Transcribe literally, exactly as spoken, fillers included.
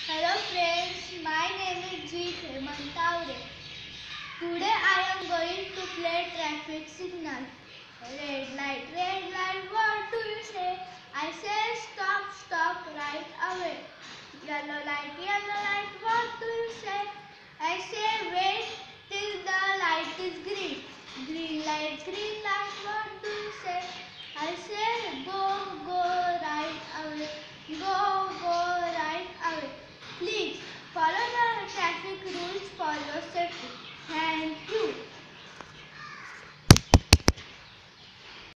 Hello friends, my name is Jeet Hemantavre. Today I am going to play traffic signal. Red light, red light, what do you say? I say stop, stop right away. Yellow light, yellow light, what do you say? I say wait.